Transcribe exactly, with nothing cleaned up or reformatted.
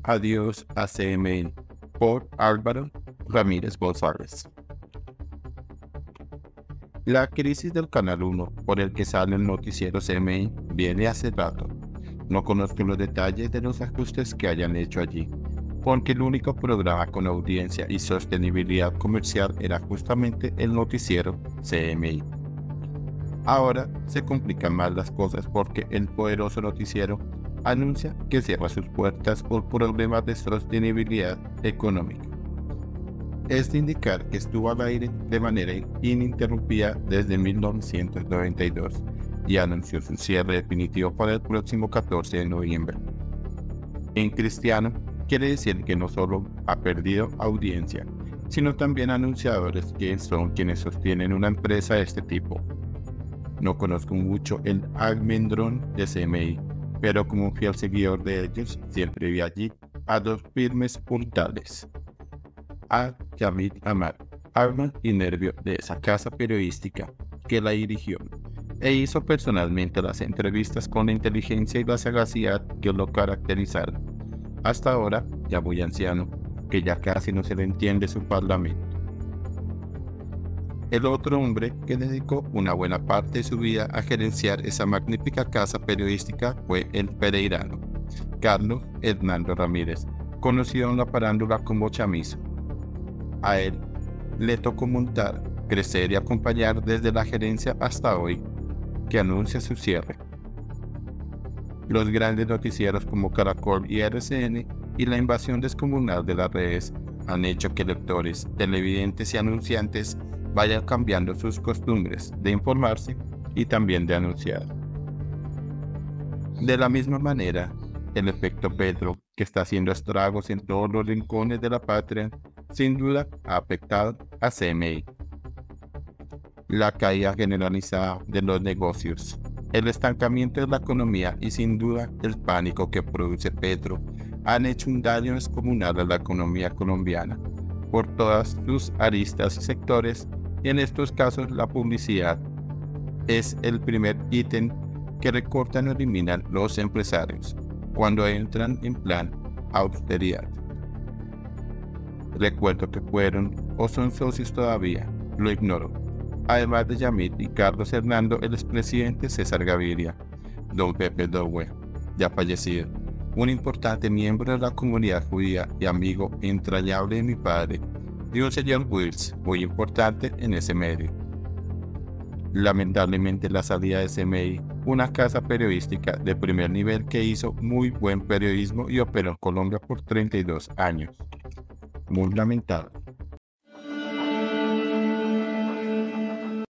Adiós a C M I por Álvaro Ramírez González. La crisis del Canal uno por el que sale el noticiero C M I viene hace rato. No conozco los detalles de los ajustes que hayan hecho allí, porque el único programa con audiencia y sostenibilidad comercial era justamente el noticiero C M I. Ahora se complican más las cosas porque el poderoso noticiero anuncia que cierra sus puertas por problemas de sostenibilidad económica. Es de indicar que estuvo al aire de manera ininterrumpida desde mil novecientos noventa y dos y anunció su cierre definitivo para el próximo catorce de noviembre. En cristiano, quiere decir que no solo ha perdido audiencia, sino también anunciadores que son quienes sostienen una empresa de este tipo. No conozco mucho el almendrón de C M I, pero como fiel seguidor de ellos, siempre vi allí a dos firmes puntales: a Yamit Amar, alma y nervio de esa casa periodística que la dirigió e hizo personalmente las entrevistas con la inteligencia y la sagacidad que lo caracterizaron. Hasta ahora, ya muy anciano, que ya casi no se le entiende su parlamento. El otro hombre que dedicó una buena parte de su vida a gerenciar esa magnífica casa periodística fue el pereirano Carlos Hernando Ramírez, conocido en la farándula como Chamizo. A él le tocó montar, crecer y acompañar desde la gerencia hasta hoy, que anuncia su cierre. Los grandes noticieros como Caracol y R C N y la invasión descomunal de las redes han hecho que lectores, televidentes y anunciantes vayan cambiando sus costumbres de informarse y también de anunciar. De la misma manera, el efecto Petro, que está haciendo estragos en todos los rincones de la patria, sin duda ha afectado a C M I. La caída generalizada de los negocios, el estancamiento de la economía y sin duda el pánico que produce Petro han hecho un daño descomunal a la economía colombiana por todas sus aristas y sectores, y en estos casos la publicidad es el primer ítem que recortan o eliminan los empresarios cuando entran en plan austeridad. Recuerdo que fueron o son socios todavía, lo ignoro, además de Yamit y Carlos Hernando, el expresidente César Gaviria, don Pepe Dowe, ya fallecido, un importante miembro de la comunidad judía y amigo entrañable de mi padre, y un señor Wills muy importante en ese medio. Lamentablemente la salida de C M I, una casa periodística de primer nivel que hizo muy buen periodismo y operó en Colombia por treinta y dos años. Muy lamentable.